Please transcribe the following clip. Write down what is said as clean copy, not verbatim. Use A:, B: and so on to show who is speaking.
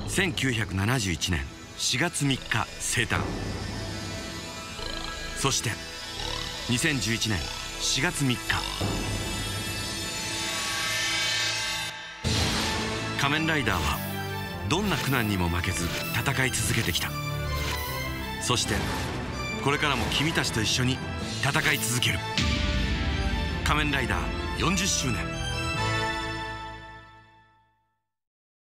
A: 1971年4月3日生誕。そして2011年4月3日、仮面ライダーはどんな苦難にも負けず戦い続けてきた。そしてこれからも君たちと一緒に戦い続ける。仮面ライダー40周年。